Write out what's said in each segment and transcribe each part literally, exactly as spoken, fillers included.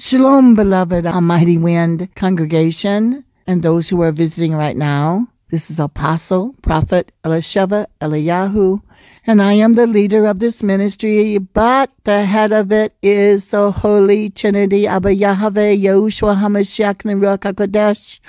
Shalom, beloved Amightywind congregation and those who are visiting right now. This is Apostle, Prophet Elisheva Eliyahu, and I am the leader of this ministry, but the head of it is the Holy Trinity, Abba Yahweh, YAHUSHUA HA MASHIACH, and Ruach HaKodesh.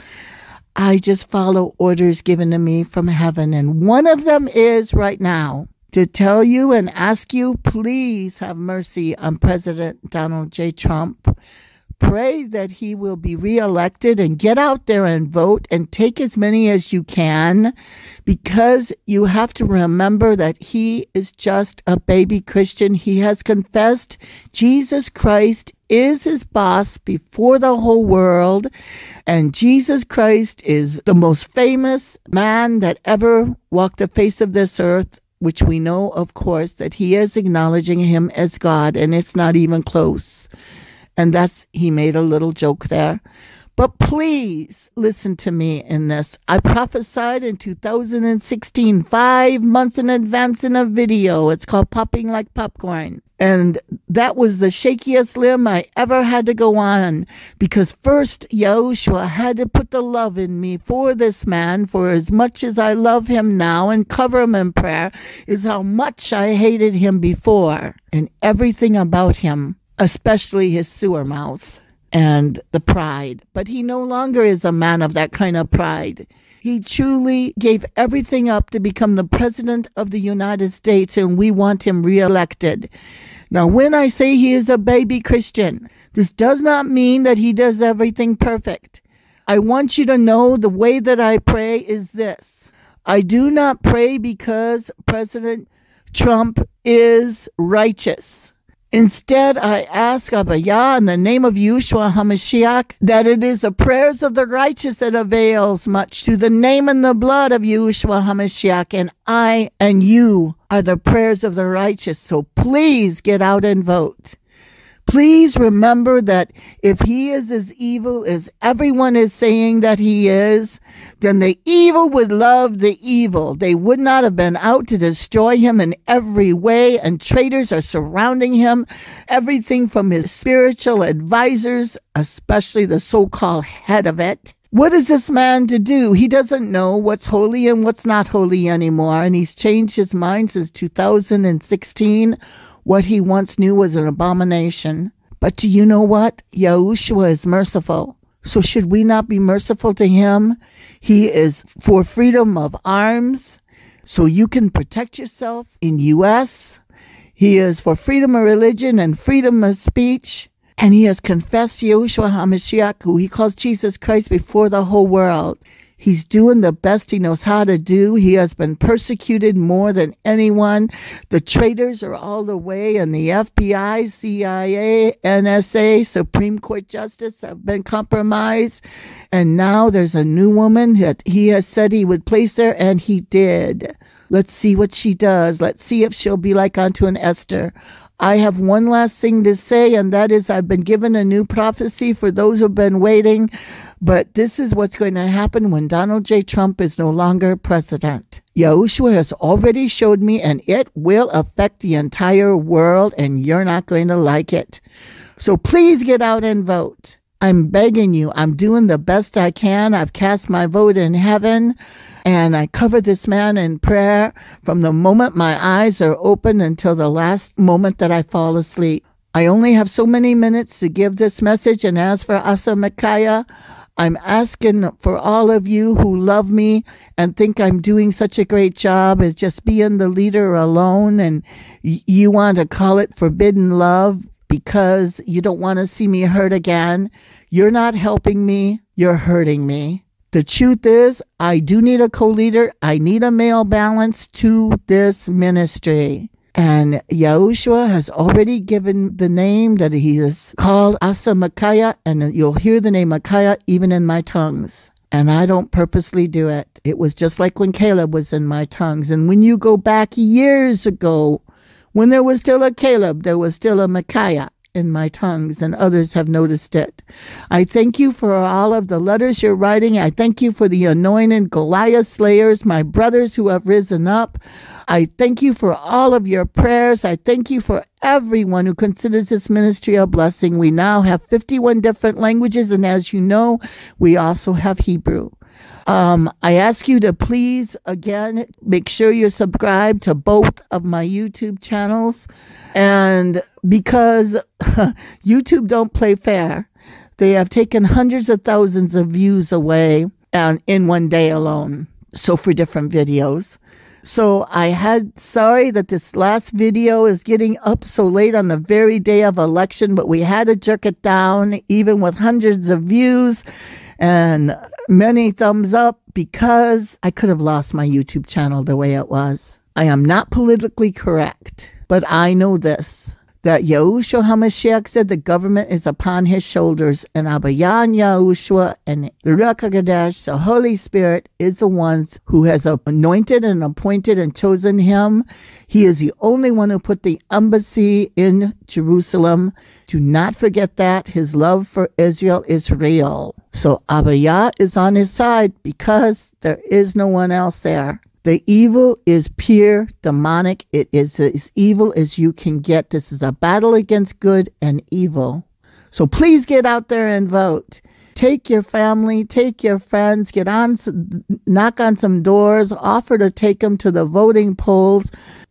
I just follow orders given to me from heaven, and one of them is right now to tell you and ask you, please have mercy on President Donald J. Trump. Pray that he will be reelected and get out there and vote and take as many as you can, because you have to remember that he is just a baby Christian. He has confessed Jesus Christ is his boss before the whole world, and Jesus Christ is the most famous man that ever walked the face of this earth, which we know, of course, that he is acknowledging him as God, and it's not even close. And that's, he made a little joke there. But please listen to me in this. I prophesied in two thousand sixteen, five months in advance in a video. It's called Popping Like Popcorn. And that was the shakiest limb I ever had to go on, because first Yahushua had to put the love in me for this man, for as much as I love him now and cover him in prayer, is how much I hated him before, and everything about him, especially his sewer mouth and the pride. But he no longer is a man of that kind of pride. He truly gave everything up to become the president of the United States, and we want him reelected. Now, when I say he is a baby Christian, this does not mean that he does everything perfect. I want you to know the way that I pray is this. I do not pray because President Trump is righteous. Instead, I ask Abba Yah in the name of YAHUSHUA HA MASHIACH that it is the prayers of the righteous that avails much, to the name and the blood of YAHUSHUA HA MASHIACH, and I and you are the prayers of the righteous. So please get out and vote. Please remember that if he is as evil as everyone is saying that he is, then the evil would love the evil. They would not have been out to destroy him in every way, and traitors are surrounding him. Everything from his spiritual advisors, especially the so-called head of it. What is this man to do? He doesn't know what's holy and what's not holy anymore, and he's changed his mind since two thousand sixteen. What he once knew was an abomination. But do you know what? Yahushua is merciful. So should we not be merciful to him? He is for freedom of arms, so you can protect yourself in U S He is for freedom of religion and freedom of speech. And he has confessed YAHUSHUA HA MASHIACH, who he calls Jesus Christ, before the whole world. He's doing the best he knows how to do. He has been persecuted more than anyone. The traitors are all the way, and the F B I, C I A, N S A, Supreme Court Justice have been compromised. And now there's a new woman that he has said he would place there, and he did. Let's see what she does. Let's see if she'll be like unto an Esther. I have one last thing to say, and that is I've been given a new prophecy for those who have been waiting. But this is what's going to happen when Donald J. Trump is no longer president. Yahushua has already showed me, and it will affect the entire world, and you're not going to like it. So please get out and vote. I'm begging you. I'm doing the best I can. I've cast my vote in heaven, and I cover this man in prayer from the moment my eyes are open until the last moment that I fall asleep. I only have so many minutes to give this message, and as for Asa Micaiah, I'm asking for all of you who love me and think I'm doing such a great job as just being the leader alone, and you want to call it forbidden love because you don't want to see me hurt again. You're not helping me. You're hurting me. The truth is, I do need a co-leader. I need a male balance to this ministry. And Yahushua has already given the name that he is called Asa Micaiah, and you'll hear the name Micaiah even in my tongues. And I don't purposely do it. It was just like when Caleb was in my tongues. And when you go back years ago, when there was still a Caleb, there was still a Micaiah in my tongues, and others have noticed it. I thank you for all of the letters you're writing. I thank you for the anointed Goliath slayers, my brothers who have risen up. I thank you for all of your prayers. I thank you for everyone who considers this ministry a blessing. We now have fifty-one different languages, and as you know, we also have Hebrew. Um, I ask you to please, again, make sure you're subscribed to both of my YouTube channels. And because YouTube don't play fair, they have taken hundreds of thousands of views away and in one day alone. So for different videos. So I had, sorry that this last video is getting up so late on the very day of election, but we had to jerk it down, even with hundreds of views and many thumbs up, because I could have lost my YouTube channel the way it was. I am not politically correct, but I know this, that YAHUSHUA HA MASHIACH said the government is upon his shoulders, and Abba Yah and YAHUSHUA and the Ruach HaKodesh, the Holy Spirit, is the ones who has anointed and appointed and chosen him. He is the only one who put the embassy in Jerusalem. Do not forget that. His love for Israel is real. So Abba Yah is on his side because there is no one else there. The evil is pure demonic. It is as evil as you can get. This is a battle against good and evil. So please get out there and vote. Take your family, take your friends, get on, knock on some doors, offer to take them to the voting polls,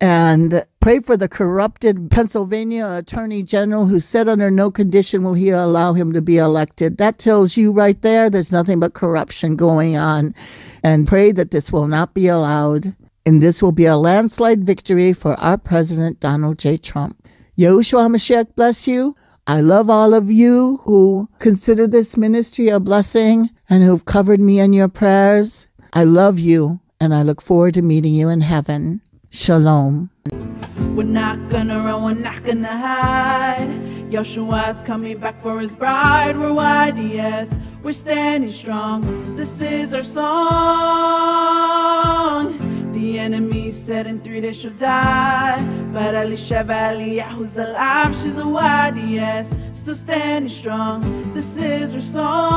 and pray for the corrupted Pennsylvania Attorney General who said under no condition will he allow him to be elected. That tells you right there there's nothing but corruption going on. And pray that this will not be allowed. And this will be a landslide victory for our President, Donald J. Trump. YAHUSHUA HA MASHIACH bless you. I love all of you who consider this ministry a blessing and who've covered me in your prayers. I love you, and I look forward to meeting you in heaven. Shalom. We're not gonna run, we're not gonna hide. Yahushua's coming back for his bride. We're Y D S, we're standing strong. This is our song. The enemy said in three days she'll die, but Amightywind, who's alive, she's a Y D S, still standing strong. This is her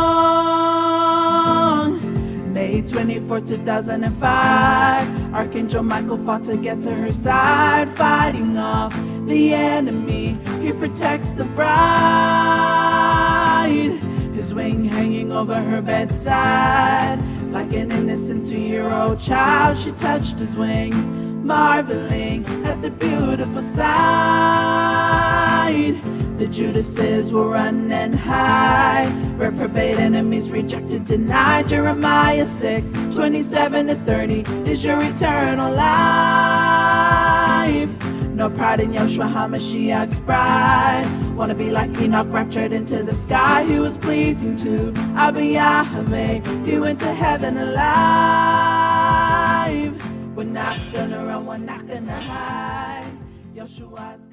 song. May twenty-fourth, two thousand five, Archangel Michael fought to get to her side, fighting off the enemy. He protects the bride, his wing hanging over her bedside. Like an innocent two-year-old child, she touched his wing, marveling at the beautiful sight. The Judases will run and hide, reprobate enemies rejected, denied. Jeremiah six, twenty-seven to thirty is your eternal life. No pride in YAHUSHUA HA MASHIACH's bride. Wanna be like Enoch, raptured into the sky. He was pleasing to Abba Yahweh. He went to heaven alive. We're not gonna run, we're not gonna hide. YAHUSHUA's